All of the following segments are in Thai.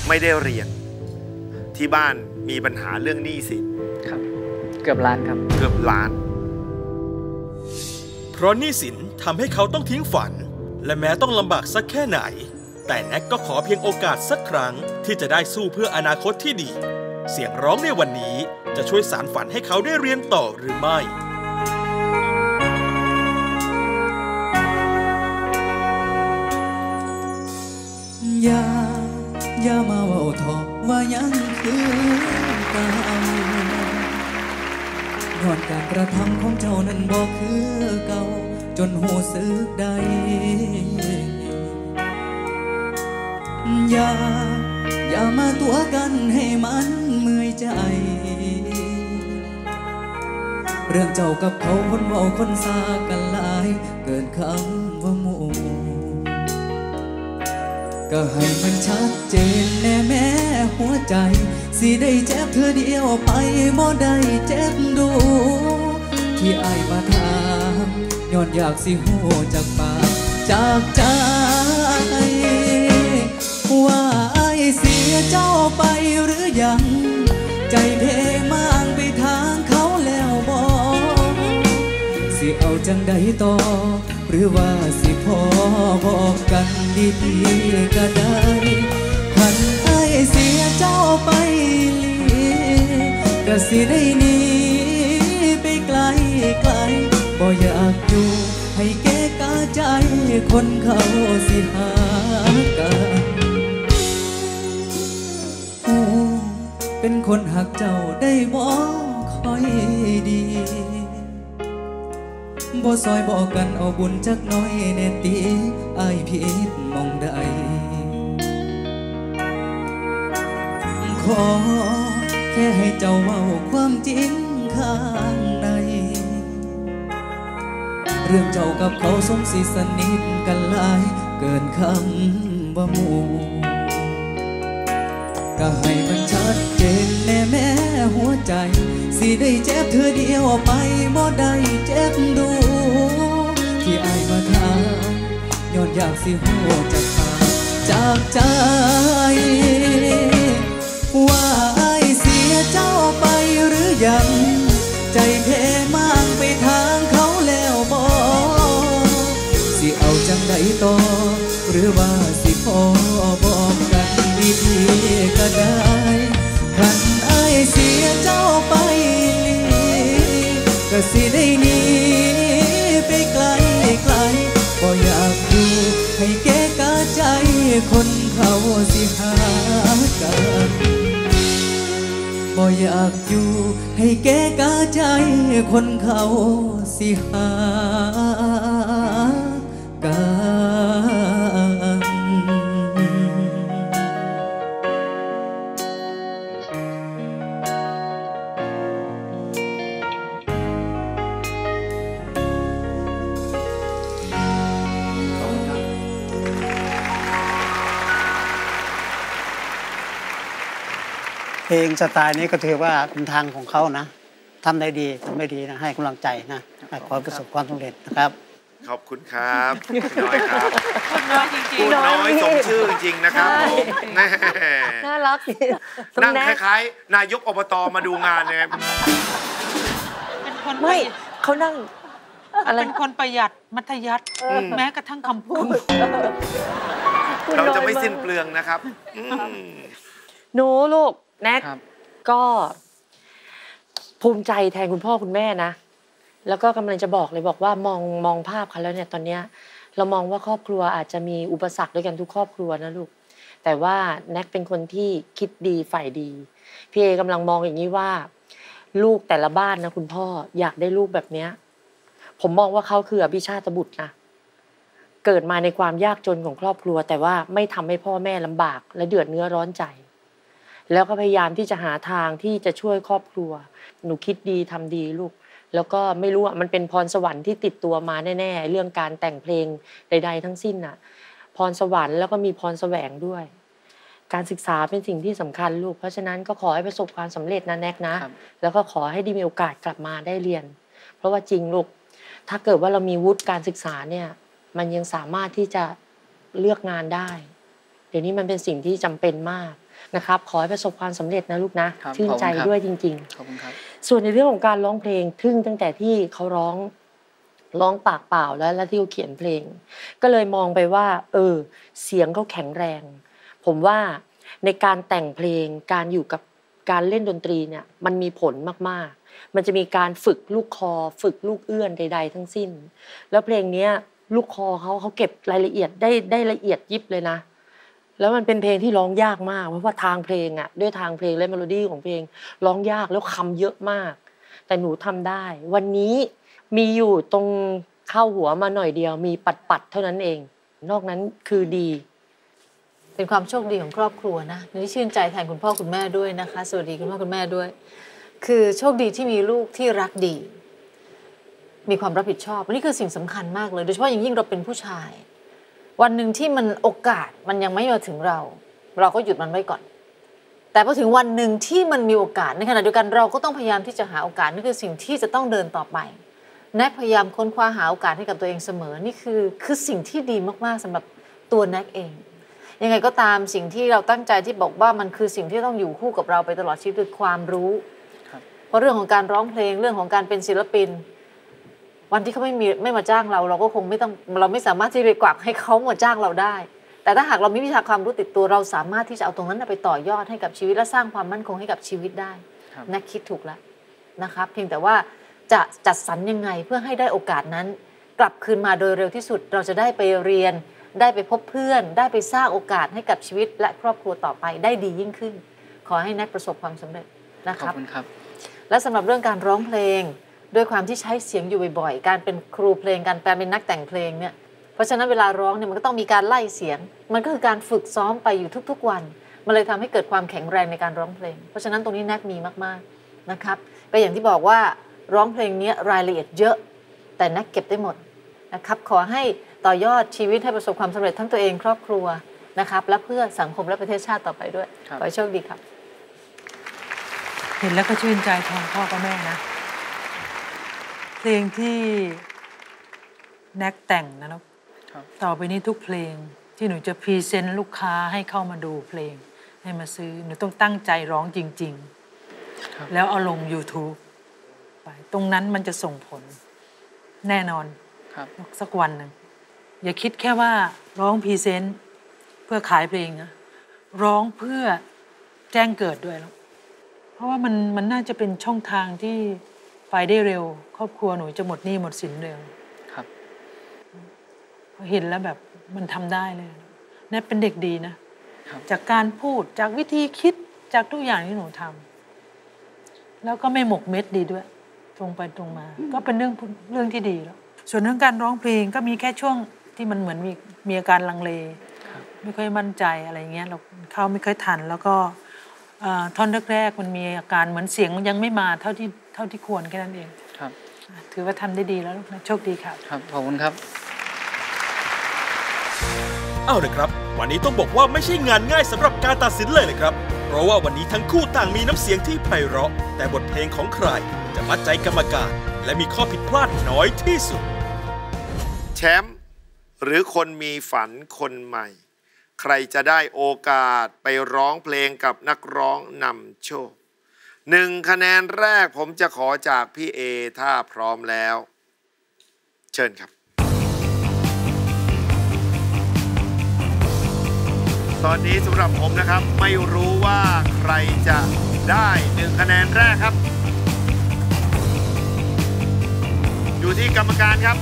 ไม่ได้เรียนที่บ้านมีปัญหาเรื่องหนี้สินครับเกือบล้านครับเกือบล้านเพราะหนี้สินทำให้เขาต้องทิ้งฝันและแม้ต้องลำบากสักแค่ไหนแต่แน็กก็ขอเพียงโอกาสสักครั้งที่จะได้สู้เพื่ออนาคตที่ดีเสียงร้องในวันนี้จะช่วยสานฝันให้เขาได้เรียนต่อหรือไม่อย่ามาเว้าทอว่ายังคือเก่าย้อนการกระทำของเจ้านั้นบ่คือเก่าจนหูสึกได้อย่ามาตัวกันให้มันเมื่อยใจเรื่องเจ้ากับเขาคนเว้าคนซากันหลายเกินคำว่าหมู่ก็ให้มันชัดเจนแน่แม้หัวใจสิได้เจ็บเธอเดียวไปบ่ได้เจ็บดูที่อ้ายมาถามย้อนอยากสิหูจากปากจากใจว่าอ้ายเสียเจ้าไปหรือยังใจเพมางไปทางเขาแล้วบ่สิเอาจังใดต่อหรือว่าสิพอบอกกันดีๆก็ได้คันอ้ายเสียเจ้าไปก็สิได้หนีไปไกลบ่อยากอยู่ให้แก่กาใจคนเขาสิหากันเป็นคนหักเจ้าได้บ่ค่อยดีบ่ซอยบอกกันเอาบุญจักน้อยแน่ตีอ้ายผิดมองใดขอแค่ให้เจ้าเว้าความจริงข้างในเรื่องเจ้ากับเขาสมสิสนิทกันหลายเกินคำว่าหมู่ก็ให้มันชัดเจนแน่แม้หัวใจสิได้เจ็บเธอเดียวไปบ่ได้เจ็บดูที่อ้ายมาถามย้อนอยากสิหูจากปากจากใจว่าอ้ายเสียเจ้าไปหรือยังใจเทมางไปทางเขาแล้วบ่สิเอาจังใดต่อหรือว่าสิพอบอกกันดีๆก็ได้คันอ้ายเสียเจ้าไปก็สิได้หนีไปไกลบ่อยากอยู่ให้แก่กาใจคนเขาสิหากันบ่อยากอยู่ให้แก่กาใจคนเขาสิหากันเพลงสไตล์นี้ก็ถือว่าเป็นทางของเขานะทำได้ดีทำได้ดีนะให้กำลังใจนะขอประสบความสำเร็จนะครับขอบคุณครับน้อยครับน้อยจริงๆน้อยสมชื่อจริงนะครับผมน่ารักนั่งคล้ายๆนายกอบตมาดูงานเลยเป็นคนไม่เขานั่งอะไรเป็นคนประหยัดมัธยัสถ์แม้กระทั่งคำพูดเราจะไม่สิ้นเปลืองนะครับหนูลูกแน็กก็ภูมิใจแทนคุณพ่อคุณแม่นะแล้วก็กำลังจะบอกเลยบอกว่ามองภาพเขาแล้วเนี่ยตอนเนี้ยเรามองว่าครอบครัวอาจจะมีอุปสรรคด้วยกันทุกครอบครัวนะลูกแต่ว่าแน็กเป็นคนที่คิดดีฝ่ายดีพี่เอกำลังมองอย่างนี้ว่าลูกแต่ละบ้านนะคุณพ่ออยากได้ลูกแบบเนี้ยผมมองว่าเขาคืออภิชาติบุตรนะเกิดมาในความยากจนของครอบครัวแต่ว่าไม่ทำให้พ่อแม่ลำบากและเดือดเนื้อร้อนใจแล้วก็พยายามที่จะหาทางที่จะช่วยครอบครัวหนูคิดดีทำดีลูกแล้วก็ไม่รู้อ่ะมันเป็นพรสวรรค์ที่ติดตัวมาแน่ๆเรื่องการแต่งเพลงใดๆทั้งสิ้นน่ะพรสวรรค์แล้วก็มีพรแสวงด้วยการศึกษาเป็นสิ่งที่สำคัญลูกเพราะฉะนั้นก็ขอให้ประสบความสำเร็จนะแน็กนะแล้วก็ขอให้ได้มีโอกาสกลับมาได้เรียนเพราะว่าจริงลูกถ้าเกิดว่าเรามีวุฒิการศึกษาเนี่ยมันยังสามารถที่จะเลือกงานได้เดี๋ยวนี้มันเป็นสิ่งที่จำเป็นมากนะครับขอให้ประสบความสำเร็จนะลูกนะครับ ชื่นใจขอบคุณครับด้วยจริงขอบคุณครับๆ ส่วนในเรื่องของการร้องเพลงทึ่งตั้งแต่ที่เขาร้องปากเปล่าแล้วที่เขาเขียนเพลง ก็เลยมองไปว่าเสียงเขาแข็งแรง ผมว่าในการแต่งเพลงการอยู่กับการเล่นดนตรีเนี่ยมันมีผลมากๆมันจะมีการฝึกลูกคอฝึกลูกเอื้อนใดๆทั้งสิ้นแล้วเพลงเนี้ยลูกคอเขาเก็บรายละเอียดได้ละเอียดยิบเลยนะแล้วมันเป็นเพลงที่ร้องยากมากเพราะว่าทางเพลงอ่ะด้วยทางเพลงและเมโลดี้ของเพลงร้องยากแล้วคำเยอะมากแต่หนูทำได้วันนี้มีอยู่ตรงเข้าหัวมาหน่อยเดียวมีปัดเท่านั้นเองนอกนั้นคือดีเป็นความโชคดีของครอบครัวนะนี่ชื่นใจแทนคุณพ่อคุณแม่ด้วยนะคะสวัสดีคุณพ่อคุณแม่ด้วยคือโชคดีที่มีลูกที่รักดีมีความรับผิดชอบนี่คือสิ่งสำคัญมากเลยโดยเฉพาะอย่างยิ่งเราเป็นผู้ชายวันหนึ่งที่มันโอกาสมันยังไม่มาถึงเราก็หยุดมันไว้ก่อนแต่พอถึงวันหนึ่งที่มันมีโอกาสในขณะเดียวกันเราก็ต้องพยายามที่จะหาโอกาสนี่คือสิ่งที่จะต้องเดินต่อไปแน็กพยายามค้นคว้าหาโอกาสให้กับตัวเองเสมอนี่คือสิ่งที่ดีมากๆสำหรับตัวแน็กเองยังไงก็ตามสิ่งที่เราตั้งใจที่บอกว่ามันคือสิ่งที่ต้องอยู่คู่กับเราไปตลอดชีวิตคือความรู้เพราะเรื่องของการร้องเพลงเรื่องของการเป็นศิลปินวันที่เขาไม่มาจ้างเราก็คงเราไม่สามารถที่จะไปกวักให้เขามาจ้างเราได้แต่ถ้าหากเรามีวิชาความรู้ติดตัวเราสามารถที่จะเอาตรงนั้นไปต่อยอดให้กับชีวิตและสร้างความมั่นคงให้กับชีวิตได้นักคิดถูกแล้วนะครับเพียงแต่ว่าจะจัดสรรยังไงเพื่อให้ได้โอกาสนั้นกลับคืนมาโดยเร็วที่สุดเราจะได้ไปเรียนได้ไปพบเพื่อนได้ไปสร้างโอกาสให้กับชีวิตและครอบครัวต่อไปได้ดียิ่งขึ้นขอให้แน็กประสบความสำเร็จนะครับขอบคุณครับและสำหรับเรื่องการร้องเพลงด้วยความที่ใช้เสียงอยู่บ่อยๆการเป็นครูเพลงการเป็นนักแต่งเพลงเนี่ยเพราะฉะนั้นเวลาร้องเนี่ยมันก็ต้องมีการไล่เสียงมันก็คือการฝึกซ้อมไปอยู่ทุกๆวันมันเลยทำให้เกิดความแข็งแรงในการร้องเพลงเพราะฉะนั้นตรงนี้แน็กมีมากๆนะครับก็อย่างที่บอกว่าร้องเพลงนี้รายละเอียดเยอะแต่แน็กเก็บได้หมดนะครับขอให้ต่อยอดชีวิตให้ประสบความสำเร็จทั้งตัวเองครอบครัวนะครับและเพื่อสังคมและประเทศชาติต่อไปด้วยขอให้โชคดีครับเห็นแล้วก็ชื่นใจแทนพ่อกับแม่นะเพลงที่แน็กแต่งนะลูกต่อไปนี้ทุกเพลงที่หนูจะพรีเซนต์ลูกค้าให้เข้ามาดูเพลงให้มาซื้อหนูต้องตั้งใจร้องจริงๆแล้วเอาลง YouTube ไปตรงนั้นมันจะส่งผลแน่นอนสักวันหนึ่งอย่าคิดแค่ว่าร้องพรีเซนต์เพื่อขายเพลงนะร้องเพื่อแจ้งเกิดด้วยแล้วเพราะว่ามันน่าจะเป็นช่องทางที่ไปได้เร็วครอบครัวหนูจะหมดหนี้หมดสินเร็วครับเห็นแล้วแบบมันทำได้เลยแน็กเป็นเด็กดีนะจากการพูดจากวิธีคิดจากทุกอย่างที่หนูทำแล้วก็ไม่หมกเม็ดดีด้วยตรงไปตรงมาก็เป็นเรื่องที่ดีแล้วส่วนเรื่องการร้องเพลงก็มีแค่ช่วงที่มันเหมือนมีอาการลังเลไม่ค่อยมั่นใจอะไรเงี้ยเราเข้าไม่ค่อยทันแล้วก็ท่อนแรกๆมันมีอาการเหมือนเสียงยังไม่มาเท่าที่ควรแค่นั้นเองครับถือว่าทำได้ดีแล้วนะโชคดีครับครับขอบคุณครับเอาเลยครับวันนี้ต้องบอกว่าไม่ใช่งานง่ายสำหรับการตัดสินเลยนะครับเพราะว่าวันนี้ทั้งคู่ต่างมีน้ำเสียงที่ไพเราะแต่บทเพลงของใครจะมัดใจกรรมการและมีข้อผิดพลาดน้อยที่สุดแชมป์หรือคนมีฝันคนใหม่ใครจะได้โอกาสไปร้องเพลงกับนักร้องนำโชค1 คะแนนแรกผมจะขอจากพี่เอถ้าพร้อมแล้วเชิญครับตอนนี้สำหรับผมนะครับไม่รู้ว่าใครจะได้1 คะแนนแรกครับอยู่ที่กรรมการครับ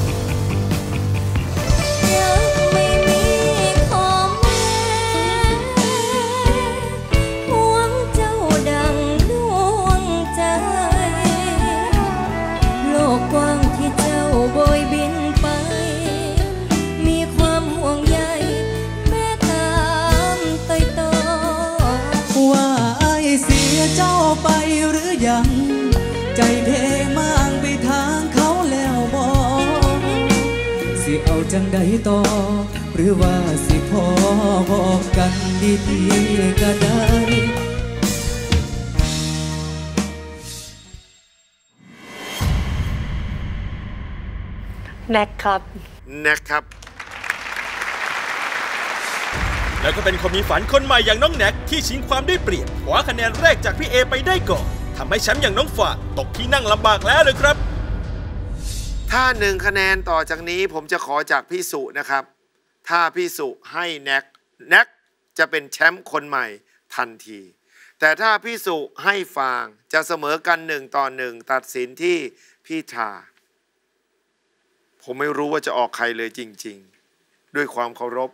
เจ้าไปหรือยังใจเพมางไปทางเขาแล้วบอกสิเอาจังใดต่อหรือว่าสิพอบอกกันดีๆก็ได้แน็กครับแน็กครับแล้วก็เป็นคนมีฝันคนใหม่อย่างน้องแน็กที่ชิงความได้เปรียบคว้าคะแนนแรกจากพี่เอไปได้ก่อนทำให้แชมป์อย่างน้องฝากตกที่นั่งลำบากแล้วเลยครับถ้า1คะแนนต่อจากนี้ผมจะขอจากพี่สุนะครับถ้าพี่สุให้แน็กจะเป็นแชมป์คนใหม่ทันทีแต่ถ้าพี่สุให้ฟางจะเสมอกัน1-1ตัดสินที่พี่ทาผมไม่รู้ว่าจะออกใครเลยจริงๆด้วยความเคารพ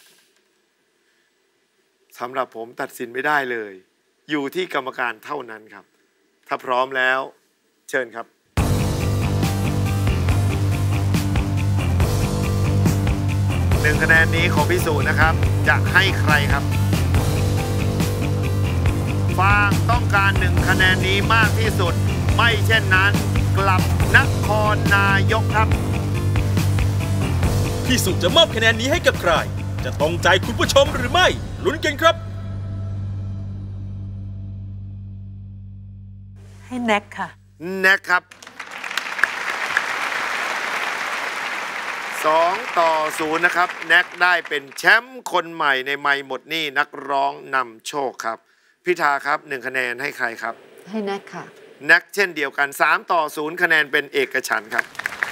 สำหรับผมตัดสินไม่ได้เลยอยู่ที่กรรมการเท่านั้นครับถ้าพร้อมแล้วเชิญครับ1คะแนนนี้ของพี่สุนะครับจะให้ใครครับฟางต้องการ1คะแนนนี้มากที่สุดไม่เช่นนั้นกลับนครนายกครับพี่สุจะมอบคะแนนนี้ให้กับใครจะตรงใจคุณผู้ชมหรือไม่ลุ้นกันครับให้แน็กค่ะแน็กครับ2-0นะครับแน็กได้เป็นแชมป์คนใหม่ในไมค์หมดหนี้นักร้องนำโชคครับพิธาครับ1คะแนนให้ใครครับให้แน็กค่ะแน็กเช่นเดียวกัน3-0คะแนนเป็นเอกฉันท์ครับ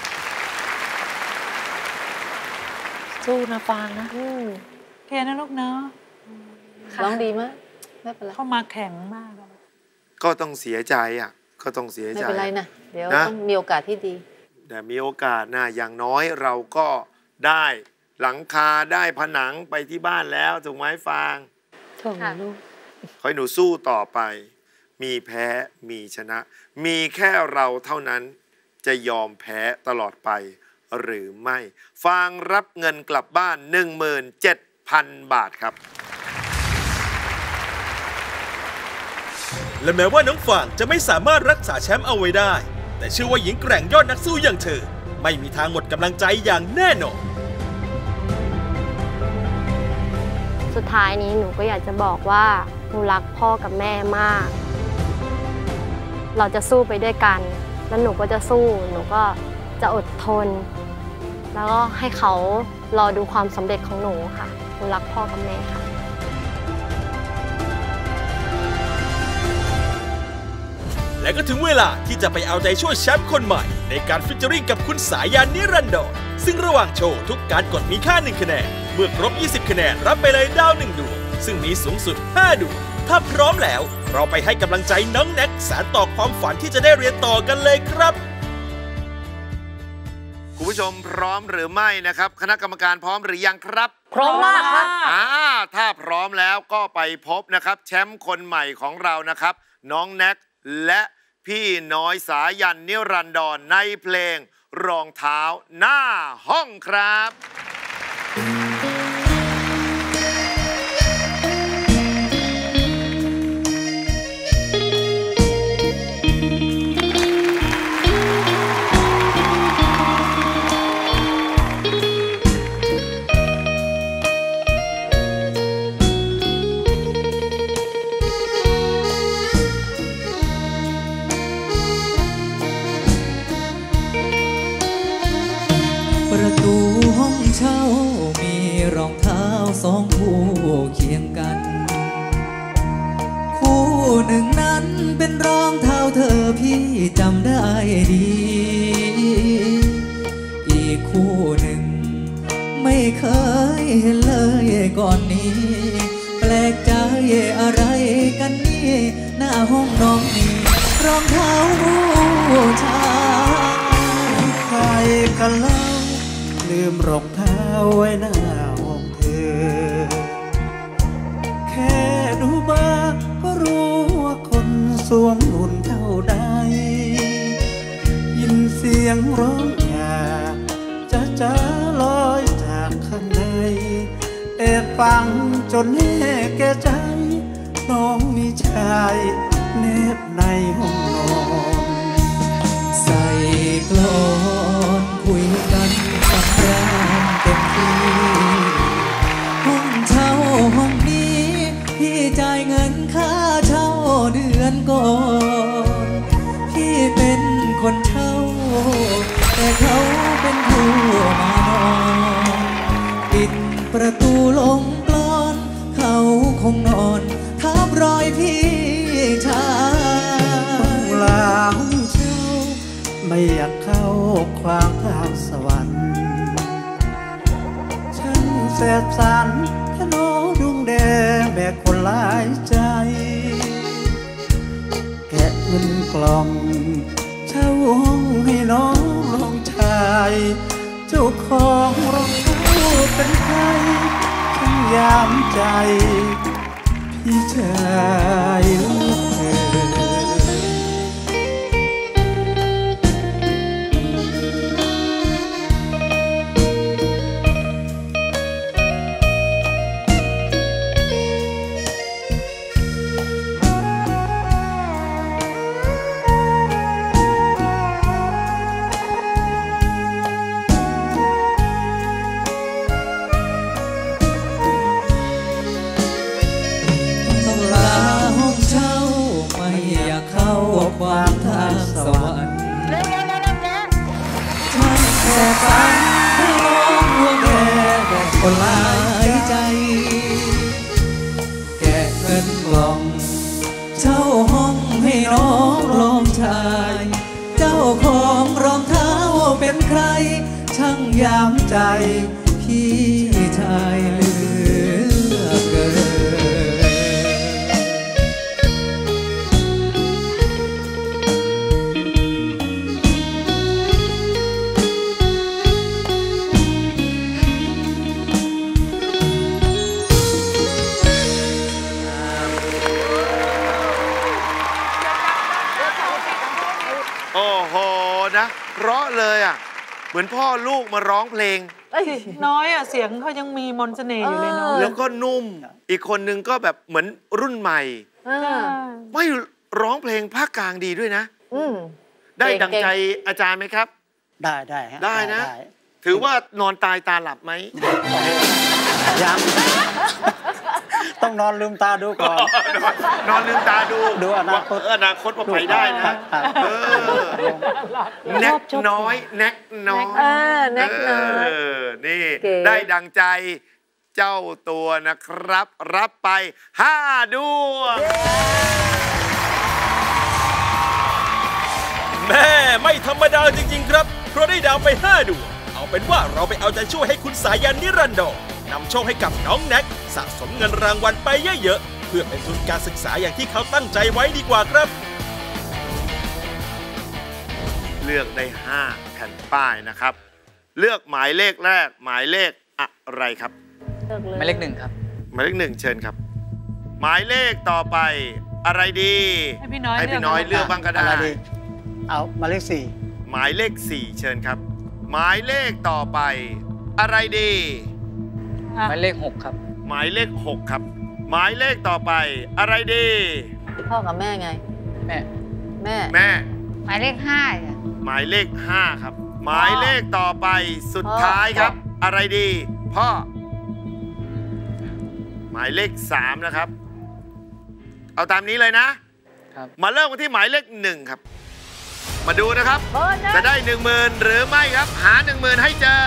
สู้นะฟางนะแค่นั้นลูกเนาะร้องดีมากไม่เป็นไรเข้ามาแข็งมากก็ต้องเสียใจก็ต้องเสียใจไม่เป็นไรนะเดี๋ยวต้องมีโอกาสที่ดีแต่มีโอกาสนะอย่างน้อยเราก็ได้หลังคาได้ผนังไปที่บ้านแล้วถูกไหมฟางถูกลูกขอให้หนูสู้ต่อไปมีแพ้มีชนะมีแค่เราเท่านั้นจะยอมแพ้ตลอดไปหรือไม่ฟางรับเงินกลับบ้าน 17,000 บาทครับและแม้ว่าน้องฟางจะไม่สามารถรักษาแชมป์เอาไว้ได้แต่เชื่อว่าหญิงแกร่งยอดนักสู้อย่างเธอไม่มีทางหมดกำลังใจอย่างแน่นอนสุดท้ายนี้หนูก็อยากจะบอกว่าหนูรักพ่อกับแม่มากเราจะสู้ไปด้วยกันแล้วหนูก็จะสู้หนูก็จะอดทนแล้วก็ให้เขารอดูความสำเร็จของหนูค่ะหนูรักพ่อกับแม่ค่ะและก็ถึงเวลาที่จะไปเอาใจช่วยแชมป์คนใหม่ในการฟิชเจอริ่งกับคุณสายันนิรันดรซึ่งระหว่างโชว์ทุกการกดมีค่า1คะแนนเมื่อครบ20คะแนนรับไปเลยดาว1ดวงซึ่งมีสูงสุด5ดวงถ้าพร้อมแล้วเราไปให้กำลังใจน้องแน็กสานต่อความฝันที่จะได้เรียนต่อกันเลยครับคุณผู้ชมพร้อมหรือไม่นะครับคณะกรรมการพร้อมหรือยังครับพร้อมมากครับถ้าพร้อมแล้วก็ไปพบนะครับแชมป์คนใหม่ของเรานะครับน้องแน็กและพี่น้อยสายันนิรันดรในเพลงรองเท้าหน้าห้องครับประตูห้องเช่ามีรองเท้าสองคู่เคียงกันคู่หนึ่งนั้นเป็นรองเท้าเธอพี่จำได้ดีอีกคู่หนึ่งไม่เคยเห็นเลยก่อนนี้แปลกใจอะไรกันนี่หน้าห้องน้องนี่รองเท้าผู้ชายใครกันเล่าลืมรองเท้าไว้หน้าห้องเธอแค่ดูบ้าก็รู้ว่าคนสวมหุ่นเท่าใดยินเสียงร้องอย่าจะลอยจากข้างในแอบฟังจนแน่แก่ใจน้องมีชายแนบในห้องนอนใส่กลอนคุยกันสักแรงเต็มที่ห้องเช่าห้องนี้พี่จ่ายเงินค่าเช่าเดือนก่อนพี่เป็นคนเช่าแต่เขาเป็นผู้มานอนปิดประตูลงกลอนคงนอนทับรอยพี่ชายลาห้องเช่าไม่อยากเข้าความทางสวรรค์ฉันแสบสันทะโนดุงแดงแบกคนหลายใจแกะเงินกล่องเช่าห้องให้น้องลองชายเจ้าของรองเท้าเป็นใครฉันยามใจพี่ชายลูกเธอความทางสวรรค์ฉันแค่ฝันให้น้องห่วงแด่แด่คนหลายใจแกะเงินกล่องเช่าห้องให้น้องลองชายเจ้าของรองเท้าเป็นใครช่างยามใจพี่ชายเหลือเกินโอ้โหนะเพราะเลยอ่ะเหมือนพ่อลูกมาร้องเพลงน้อยอ่ะเสียงเขายังมีมนต์เสน่ห์อยู่เลยเนาะแล้วก็นุ่มอีกคนนึงก็แบบเหมือนรุ่นใหม่ไม่ร้องเพลงภาคกลางดีด้วยนะได้ดังใจอาจารย์ไหมครับได้นะถือว่านอนตายตาหลับไหมยังต้องนอนลืมตาดูก่อนนอนลืมตาดูอนาคตว่าไปได้นะแน็กน้อยแน็กน้อยนี่ได้ดังใจเจ้าตัวนะครับรับไป5 ดวงแม่ไม่ธรรมดาจริงๆครับเพราะได้ดาวไป5 ดวงเอาเป็นว่าเราไปเอาใจช่วยให้คุณสายันนิรันดรนำโชคให้กับน้องแน็กสะสมเงินรางวัลไปเยอะๆเพื่อเป็นทุนการศึกษาอย่างที่เขาตั้งใจไว้ดีกว่าครับเลือกได้5 แผ่นป้ายนะครับเลือกหมายเลขแรกหมายเลขอะไรครับหมายเลข1ครับหมายเลข1เชิญครับหมายเลขต่อไปอะไรดีให้พี่น้อยเลือกบ้างก็ได้เอาหมายเลข4 หมายเลข4เชิญครับหมายเลขต่อไปอะไรดีหมายเลข6ครับหมายเลข6ครับหมายเลขต่อไปอะไรดีพ่อกับแม่ไงแม่หมายเลข5 หมายเลข5ครับหมายเลขต่อไปสุดท้ายครับอะไรดีพ่อหมายเลข3นะครับเอาตามนี้เลยนะมาเริ่มกันที่หมายเลข1ครับมาดูนะครับจะได้ 10,000 หรือไม่ครับหา 10,000 ให้เจอ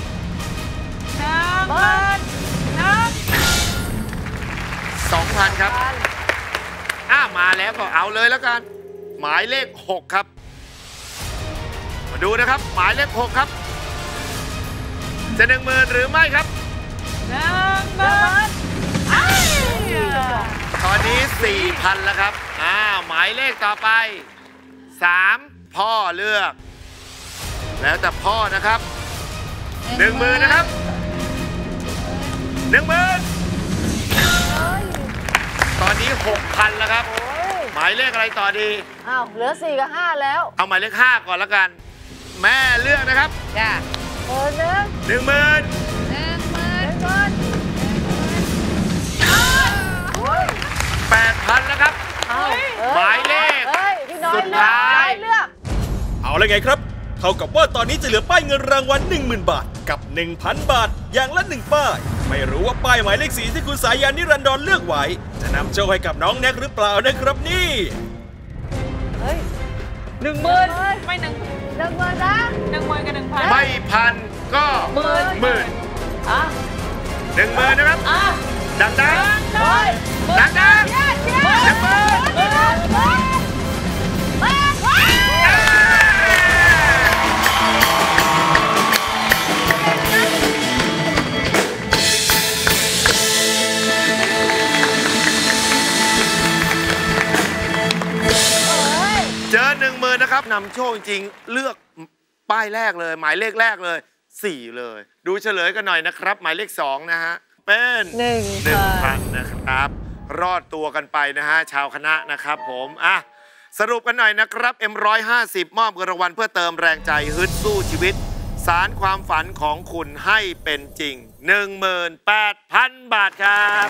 2,000 ครับมาแล้วก็เอาเลยแล้วกันหมายเลข6ครับมาดูนะครับหมายเลข6ครับจะ 10,000 หรือไม่ครับตอนนี้ 4,000 แล้วครับหมายเลขต่อไป3พ่อเลือกแล้วแต่พ่อนะครับ 10,000 นะครับ 10,000 ตอนนี้ 6,000 แล้วครับหมายเลขอะไรต่อดีเหลือ4 กับ 5แล้วเอาหมายเลข5ก่อนแล้วกันแม่เลือกนะครับจ้ะ 10,000 8,000 แล้วครับหมายเลขสุดท้ายเอาเลยไงครับเท่ากับว่าตอนนี้จะเหลือป้ายเงินรางวัล 10,000 บาทกับ 1,000 บาทอย่างละ1ป้ายไม่รู้ว่าป้ายหมายเลข4ที่คุณสายันนิรันดรเลือกไว้จะนำโชคให้กับน้องแน็กหรือเปล่านะครับนี่ 10,000ไม่1,000 นะ 10,000กับ 1,000 ไม่1,000ก็10,000 10,000 นะครับดังดังดังดังดังเบิร์เจอ10,000นะครับนำโชคจริงเลือกป้ายแรกเลยหมายเลขแรกเลย4เลยดูเฉลยกันหน่อยนะครับหมายเลข2นะฮะเป็น1,000นะครับรอดตัวกันไปนะฮะชาวคณะนะครับผมสรุปกันหน่อยนะครับ M150 มอบเงินรางวัลเพื่อเติมแรงใจฮึดสู้ชีวิตสารความฝันของคุณให้เป็นจริง 18,000 บาทครับ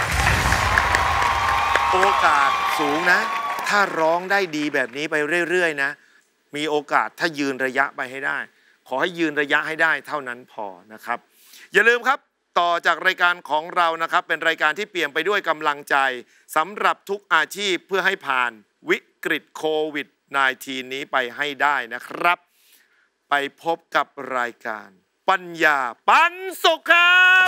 โอกาสสูงนะถ้าร้องได้ดีแบบนี้ไปเรื่อยๆนะมีโอกาสถ้ายืนระยะไปให้ได้ขอให้ยืนระยะให้ได้เท่านั้นพอนะครับอย่าลืมครับต่อจากรายการของเรานะครับเป็นรายการที่เปลี่ยนไปด้วยกำลังใจสำหรับทุกอาชีพเพื่อให้ผ่านวิกฤตโควิด -19 นี้ไปให้ได้นะครับไปพบกับรายการปัญญาปันสุขครับ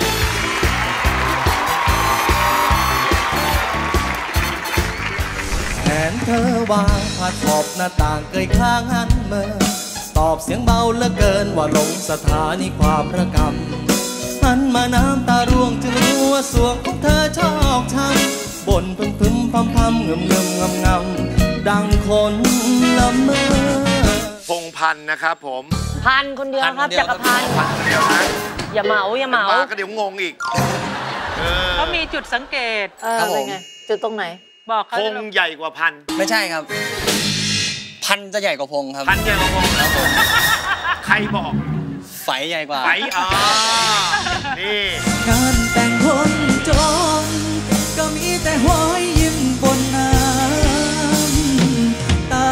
แขนเธอวางผาขอบหน้าต่างเกยข้างหันเมื่อตอบเสียงเบาเหลือเกินว่าลงสถานีความระกำหันมาน้ำตาร่วงจึงรู้ว่าสวงของเธอชอกช้ำบ่นพึมพำเงมดังคนละเมอพงพันธ์นะครับผมพันคนเดียวครับจักรพันธ์เดียวนะอย่าเหมาก็เดี๋ยวงงอีกเขามีจุดสังเกตเป็นไงจุดตรงไหนบอกเขาพงใหญ่กว่าพันไม่ใช่ครับพันจะใหญ่กว่าพงครับพันใหญ่กว่าพงครับผมใครบอกไฝใหญ่กว่าไฝนี่งานแต่งคนจนก็มีแต่หอยยิ้มบนน้ำตา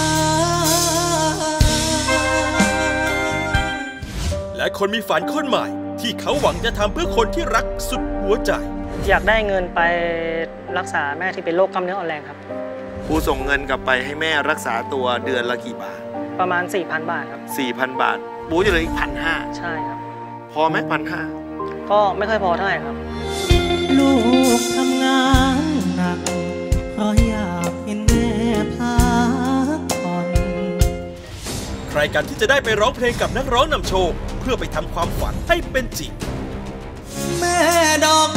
และคนมีฝันคนใหม่ที่เขาหวังจะทำเพื่อคนที่รักสุดหัวใจอยากได้เงินไปรักษาแม่ที่เป็นโรคกล้ามเนื้ออ่อนแรงครับผู้ส่งเงินกลับไปให้แม่รักษาตัวเดือนละกี่บาทประมาณ 4,000 บาทครับ 4,000 บาทบู๊จะเหลืออีก 1,500 ใช่ครับพอไหม 1,500 ก็ไม่ค่อยพอเท่าไหร่ครับลูกทำงานหนักเพราะอยากเห็นแม่พักผ่อนใครกันที่จะได้ไปร้องเพลงกับนักร้องนำโชคเพื่อไปทำความฝันให้เป็นจริงแม่ดอก